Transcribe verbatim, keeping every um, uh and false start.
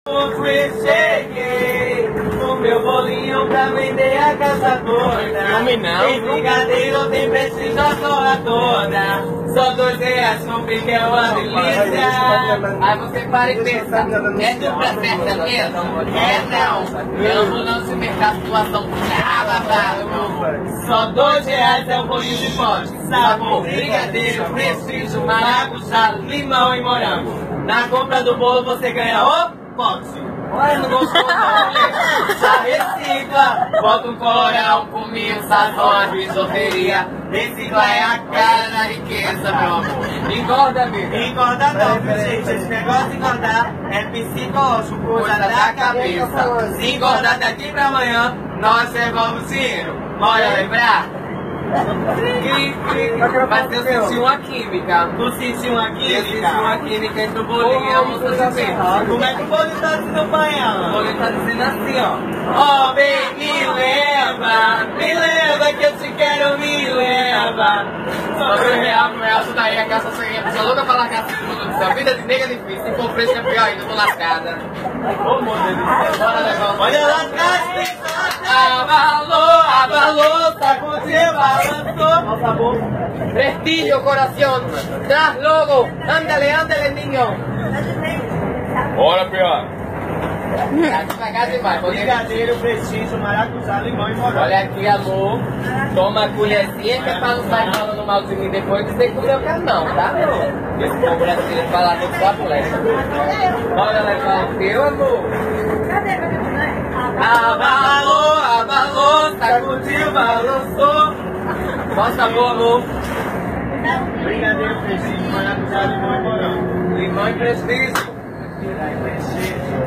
Cheguei o meu bolinho pra vender a casa toda. Tem brigadeiro, tem prestígio a zorra toda. Só dois reais no pique é uma delícia. Aí você para e pensa, é tudo pra certa mesmo? É não, eu vou não se meter situação Só dois reais é o bolinho de pote. Sabor, brigadeiro, prestígio, maracujá, limão e morango. Na compra do bolo você ganha o pote. Olha, não gostou não, né? Já recicla, bota um coral comigo, sazona, bijuteria. Recicla é a cara da riqueza, meu amor. Engorda, amigo. Engorda não, viu, gente? Esse negócio de engordar é psicológico, coisa da cabeça. Se engordar daqui pra amanhã, nós levamos dinheiro. Bora lembrar? Mas eu senti uma química. Tu sentiu uma química? Eu senti uma química entre o bolinho e a moça de verde. Como é que o bolinho tá dizendo pra ela? O bolinho tá dizendo assim, ó. Ó, oh, bem, me leva, me leva que eu te quero, me leva. Só dois reais pro real, daí a caça sem pessoa louca pra largar esse produto. A vida de nega é difícil, se for preço é pior ainda, tô lascada. Ô, meu Deus, bora levar. Olha lá atrás, pensa. Abalou, abalou, sacudiu, balançou. Nossa boca. Prestigio, coração. Tras logo. Ándale, ándale, niño. Bora, pior. Tá devagar demais. Brigadeiro, prestígio, maracujá, limão e morango. Olha aqui, amor. Toma a colherzinha que é pra não sair falando mal de mim depois de dizer que eu quero não, tá, amor? Esse povo brasileiro falar do sua flecha. Bora levar o teu, amor. Cadê meu? Abalou, abalou, sacudiu, balançou. Qual sabor, amor? Brigadeiro, prestígio, maracujá, limão e morango. Limão e prestígio.